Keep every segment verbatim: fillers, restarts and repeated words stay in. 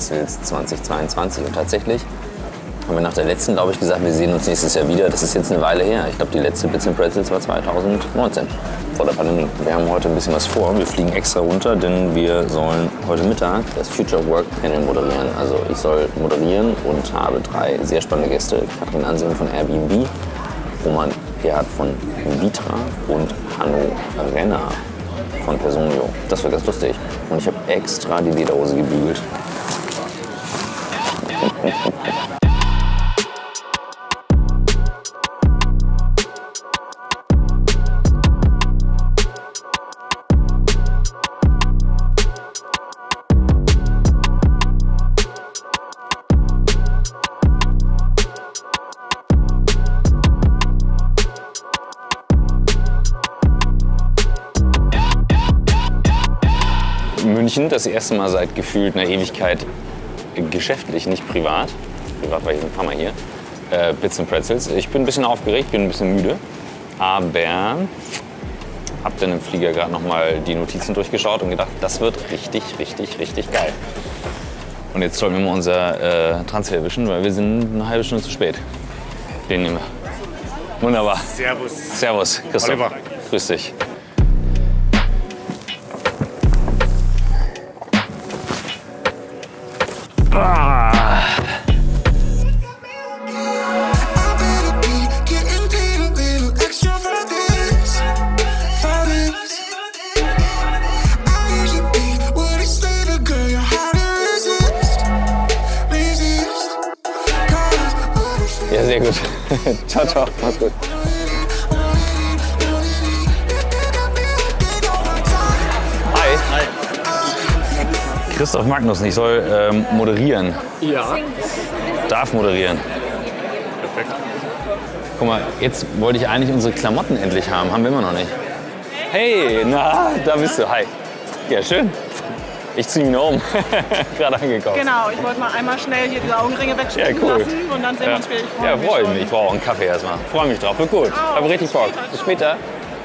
Pretzels zweitausendzweiundzwanzig. Und tatsächlich haben wir nach der letzten, glaube ich, gesagt, wir sehen uns nächstes Jahr wieder. Das ist jetzt eine Weile her. Ich glaube, die letzte Bits and Pretzels war zweitausendneunzehn, vor der Pandemie. Wir haben heute ein bisschen was vor. Wir fliegen extra runter, denn wir sollen heute Mittag das Future Work Panel moderieren. Also ich soll moderieren und habe drei sehr spannende Gäste. Katrin Ansing von Airbnb, Roman Gerhard von Vitra und Hanno Renner von Personio. Das wird ganz lustig. Und ich habe extra die Lederhose gebügelt. München, das erste Mal seit gefühlt einer Ewigkeit geschäftlich, nicht privat. Privat war ich ein paar Mal hier. Äh, Bits and Pretzels. Ich bin ein bisschen aufgeregt, bin ein bisschen müde. Aber hab dann im Flieger gerade noch mal die Notizen durchgeschaut und gedacht, das wird richtig, richtig, richtig geil. Und jetzt sollten wir mal unser äh, Transfer erwischen, weil wir sind eine halbe Stunde zu spät. Den nehmen wir. Wunderbar. Servus. Servus, Christoph. Oliver. Grüß dich. Ah. Ja, sehr gut. Ciao, ciao. Mach's gut. Hi. Hi. Christoph Magnussen, ich soll ähm, moderieren. Ja. Darf moderieren. Perfekt. Guck mal, jetzt wollte ich eigentlich unsere Klamotten endlich haben. Haben wir immer noch nicht. Hey, na, da bist du. Hi. Ja, schön. Ich ziehe mich noch um. Gerade angekauft. Genau, ich wollte mal einmal schnell hier diese Augenringe wegschneiden ja, cool. lassen und dann sehen ja. wir uns wieder. Ich Ja, freue mich. mich. Ich brauche auch einen Kaffee erstmal. Freue mich drauf. Wird gut. Oh, Habe richtig Bock. Bis später.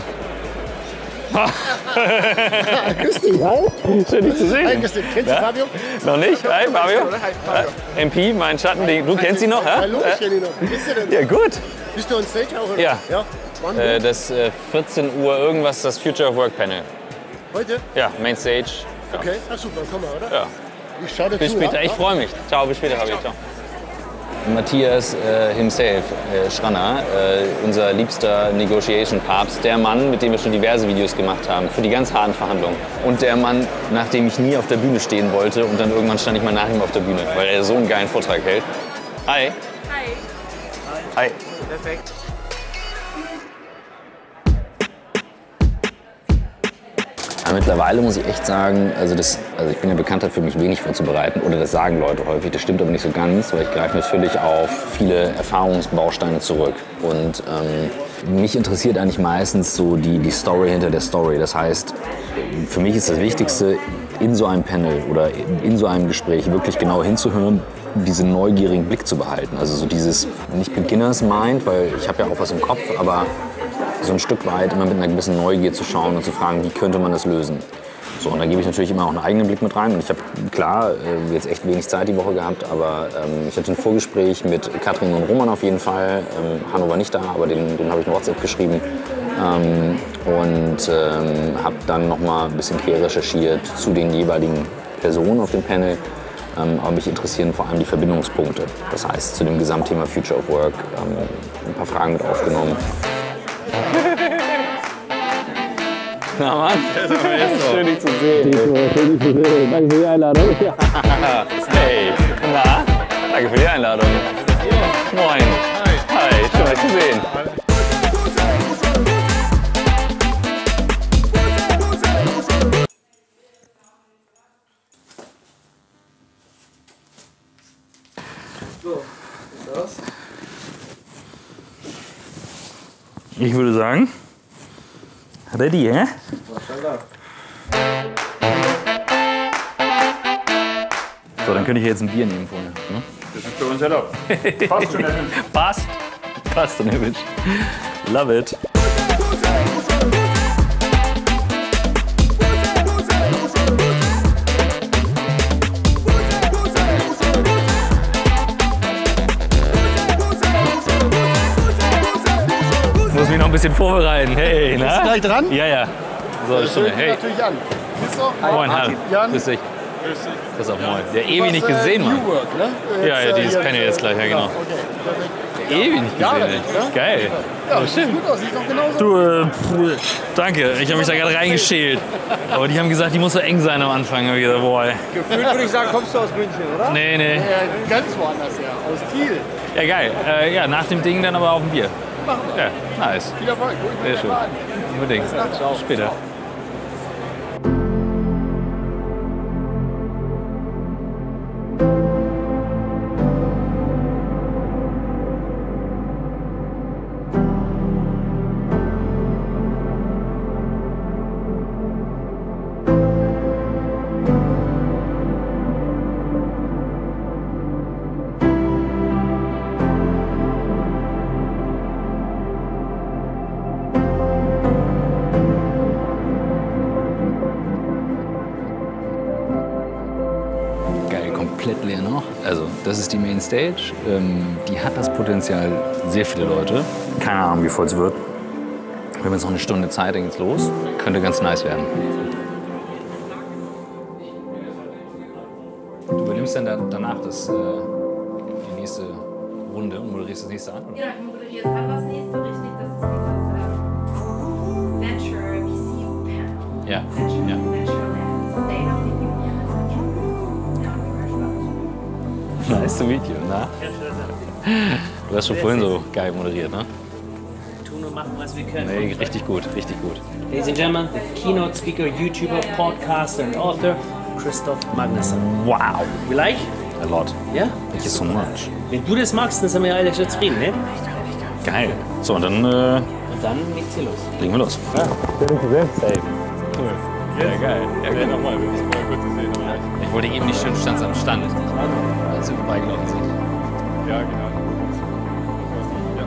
Grüß dich, hi. Schön, dich zu sehen. Hi, grüß dich. Kennst du Ja? Fabio? Noch nicht? Hi, Fabio. Hi, Fabio. Äh, M P, mein Schatten. Du kennst ihn noch? Ja? Hallo, ich kenne ihn noch. Wie bist du denn? Ja, gut. Bist du on Stage auch? Oder? Ja. ja? Wann? Äh, das äh, vierzehn Uhr irgendwas, das Future of Work Panel. Heute? Ja, Main Stage. Ja. Okay, ach super, komm mal, oder? Ja. Ich schau dir Bis zu, später. ja? Ich freue mich. Ciao, bis später, Fabio. Ciao. Matthias äh, himself, äh, Schranner, äh, unser liebster Negotiation-Papst, der Mann, mit dem wir schon diverse Videos gemacht haben, für die ganz harten Verhandlungen. Und der Mann, nach dem ich nie auf der Bühne stehen wollte und dann irgendwann stand ich mal nach ihm auf der Bühne, weil er so einen geilen Vortrag hält. Hi. Hi. Hi. Perfekt. Aber mittlerweile muss ich echt sagen, also, das, also ich bin ja bekannt dafür, mich wenig vorzubereiten. Oder das sagen Leute häufig. Das stimmt aber nicht so ganz, weil ich greife natürlich auf viele Erfahrungsbausteine zurück. Und ähm, mich interessiert eigentlich meistens so die, die Story hinter der Story. Das heißt, für mich ist das Wichtigste, in so einem Panel oder in so einem Gespräch wirklich genau hinzuhören, diesen neugierigen Blick zu behalten. Also so dieses, nicht Beginners Mind, weil ich habe ja auch was im Kopf, aber so ein Stück weit immer mit einer gewissen Neugier zu schauen und zu fragen, wie könnte man das lösen. So, und da gebe ich natürlich immer auch einen eigenen Blick mit rein. Und ich habe, klar, äh, jetzt echt wenig Zeit die Woche gehabt, aber ähm, ich hatte ein Vorgespräch mit Katrin und Roman auf jeden Fall. Ähm, Hanno war nicht da, aber den, den habe ich eine WhatsApp geschrieben. Ähm, und ähm, habe dann noch mal ein bisschen quer recherchiert zu den jeweiligen Personen auf dem Panel. Ähm, aber mich interessieren vor allem die Verbindungspunkte. Das heißt, zu dem Gesamtthema Future of Work ähm, ein paar Fragen mit aufgenommen. Na Mann, schön dich zu sehen. Schön dich zu sehen. Danke für die Einladung. Hey, na, danke für die Einladung. Moin. Hi, schön dich zu sehen. Ich würde sagen, ready, hä? So, dann könnte ich jetzt ein Bier nehmen vorher. Ne? Das ist für uns erlaubt. Passt schon, erwünscht. Passt. Passt schon erwünscht. Love it. ein bisschen vorbereiten. Hey, Bist du na? gleich dran? Ja, ja. So, Das Stunde. hört mich Hey. natürlich an. Bist du? Moin, Harry. Jan. Grüß dich. Pass auf, moin. Der ewig Was, nicht äh, gesehen, Mann. New Work, ne? Ja, ja, Jetzt, die ist hier, keine jetzt gleich, ja, genau. Okay, perfekt. Ewig nicht Jahre gesehen, nicht, ey. ne? Geil. Ja, Ja, sieht schön. gut aus, sieht doch genauso. Du, äh, pff, danke. Ich habe mich da gerade reingeschält. Aber die haben gesagt, die muss so eng sein am Anfang. Hab ich gesagt, boah, ey. Gefühlt würde ich sagen, kommst du aus München, oder? Nee, nee. Ja, ganz woanders her, aus Kiel. Ja, geil. Äh, ja, nach dem Ding dann aber auf ein Bier. Machen wir. Ja, nice. Viel Erfolg. Guck ich mir Sehr gleich schön. mal an. Unbedingt. Ciao. Später. Geil, komplett leer noch. Also, das ist die Main Stage. Ähm, die hat das Potenzial, sehr viele Leute. Keine Ahnung, wie voll es wird. Wir haben jetzt noch eine Stunde Zeit, dann geht's los. Könnte ganz nice werden. Du übernimmst dann da, danach das, äh, die nächste Runde und moderierst das nächste an? Oder? Ja, ich moderiere jetzt an das nächste, richtig. Das ist dieses ähm, Venture V C Panel. Ja, Venture, ja. Venture Land, State of the Union. Ja, Commercial. Nice to meet you, na? Du hast schon vorhin so geil moderiert, ne? Tun und machen, was wir können. Nee, richtig gut, richtig gut. Ladies and gentlemen, the keynote speaker, YouTuber, podcaster and author, Christoph Magnusson. Wow, You like? a lot. Ja? Thank you so much. Wenn du das magst, dann sind wir alle schon zufrieden, ne? Geil. So, und dann äh, Und dann geht's hier los. legen wir los. Ja, geil. Ja, okay, nochmal. Wir müssen mal kurz sehen. Aber Ich wollte eben nicht schön stand am Stand, als wir vorbeigelaufen sind. ja, genau. Ja,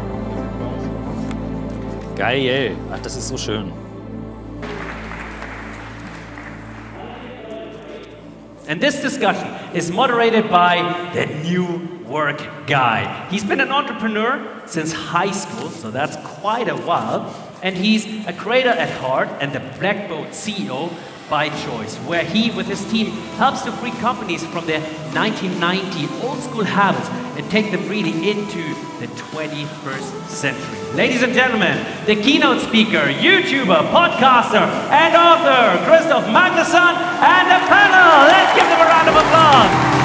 das Geil, ach, das ist so schön. And this discussion is moderated by the New Work Guy. He's been an entrepreneur since high school, so that's quite a while. And he's a creator at heart and the Black Boat C E O by choice, where he, with his team, helps to free companies from their nineteen ninety old school habits and take them really into the twenty-first century. Ladies and gentlemen, the keynote speaker, YouTuber, podcaster, and author, Christoph Magnusson, and the panel. Let's give them a round of applause.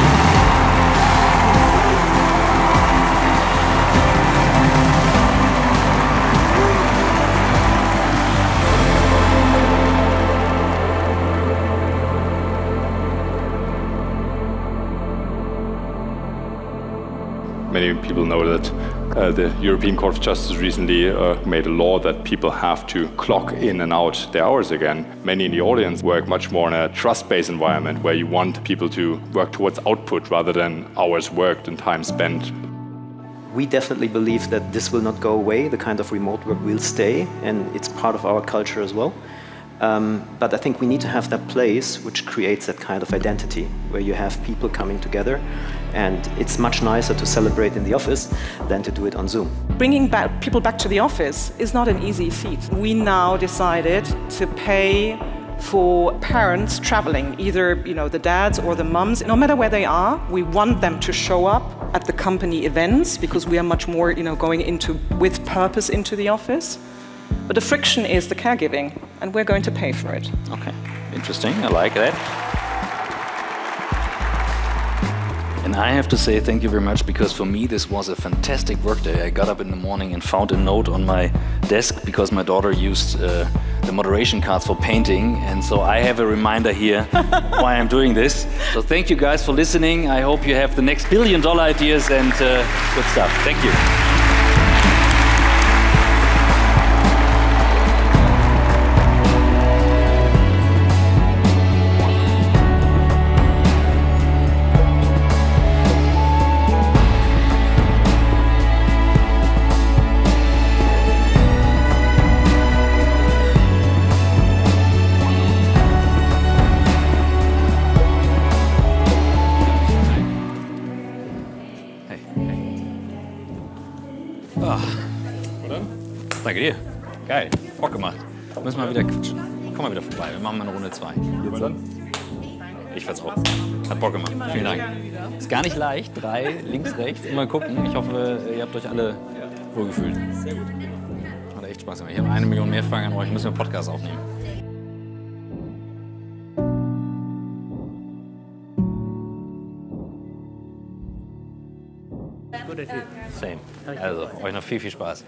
Many people know that uh, the European Court of Justice recently uh, made a law that people have to clock in and out their hours again. Many in the audience work much more in a trust-based environment where you want people to work towards output rather than hours worked and time spent. We definitely believe that this will not go away. The kind of remote work will stay, and it's part of our culture as well. Um, but I think we need to have that place which creates that kind of identity, where you have people coming together, and it's much nicer to celebrate in the office than to do it on Zoom. Bringing back people back to the office is not an easy feat. We now decided to pay for parents traveling, either you know the dads or the mums. No matter where they are, we want them to show up at the company events because we are much more you know going into with purpose into the office. But the friction is the caregiving, and we're going to pay for it. Okay, interesting. I like that. And I have to say thank you very much, because for me this was a fantastic workday. I got up in the morning and found a note on my desk because my daughter used uh, the moderation cards for painting, and so I have a reminder here why I'm doing this. So thank you guys for listening. I hope you have the next billion dollar ideas and uh, good stuff. Thank you. Danke dir. Geil. Bock gemacht. Müssen wir wieder quatschen. Komm mal wieder vorbei. Wir machen mal eine Runde zwei. Jetzt dann? Ich fand's auch. Hat Bock gemacht. Vielen Dank. Ist gar nicht leicht. Drei, links, rechts. Immer gucken. Ich hoffe, ihr habt euch alle wohlgefühlt. Sehr gut. Hat echt Spaß gemacht. Ich habe eine Million mehr Fragen an euch. Müssen wir einen Podcast aufnehmen. Same. Also, euch noch viel, viel Spaß.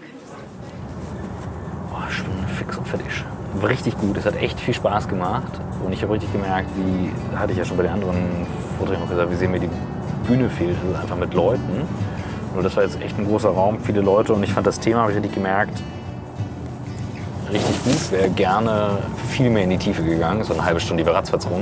Oh, schon fix und fertig. Richtig gut. Es hat echt viel Spaß gemacht. Und ich habe richtig gemerkt, wie, hatte ich ja schon bei den anderen Vorträgen gesagt, wie sehr mir die Bühne fehlt. Also einfach mit Leuten. Nur das war jetzt echt ein großer Raum, viele Leute. Und ich fand das Thema, habe ich richtig gemerkt, richtig gut. Ich wäre gerne viel mehr in die Tiefe gegangen. So eine halbe Stunde, die war ratzfatz rum.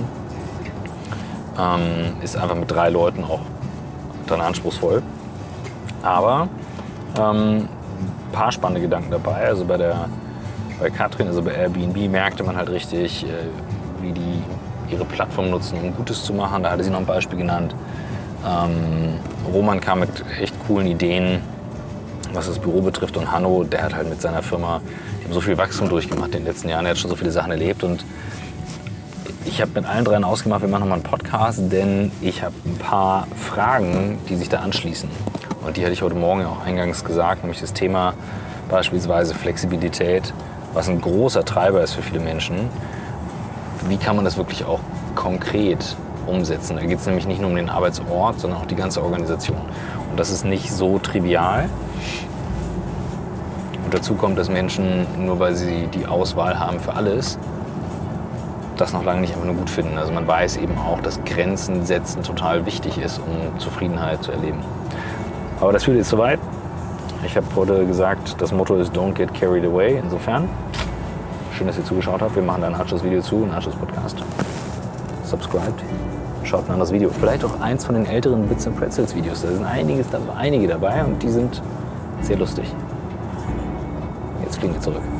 Ähm, ist einfach mit drei Leuten auch dann anspruchsvoll. Aber ähm, ein paar spannende Gedanken dabei. Also bei, der, bei Katrin, also bei Airbnb, merkte man halt richtig, äh, wie die ihre Plattform nutzen, um Gutes zu machen. Da hatte sie noch ein Beispiel genannt. Ähm, Roman kam mit echt coolen Ideen, was das Büro betrifft. Und Hanno, der hat halt mit seiner Firma, die haben so viel Wachstum durchgemacht in den letzten Jahren. Er hat schon so viele Sachen erlebt. Und ich habe mit allen dreien ausgemacht, wir machen nochmal einen Podcast, denn ich habe ein paar Fragen, die sich da anschließen. Und die hatte ich heute Morgen ja auch eingangs gesagt, nämlich das Thema beispielsweise Flexibilität, was ein großer Treiber ist für viele Menschen. Wie kann man das wirklich auch konkret umsetzen? Da geht es nämlich nicht nur um den Arbeitsort, sondern auch die ganze Organisation. Und das ist nicht so trivial. Und dazu kommt, dass Menschen, nur weil sie die Auswahl haben für alles, das noch lange nicht einfach nur gut finden. Also man weiß eben auch, dass Grenzen setzen total wichtig ist, um Zufriedenheit zu erleben. Aber das führt jetzt zu weit. Ich habe heute gesagt, das Motto ist Don't get carried away. Insofern, schön, dass ihr zugeschaut habt. Wir machen da ein Anschlussvideo zu, ein Anschlusspodcast. Subscribed, schaut ein anderes Video. Vielleicht auch eins von den älteren Bits and Pretzels Videos. Da sind einiges, da, einige dabei und die sind sehr lustig. Jetzt fliegen wir zurück.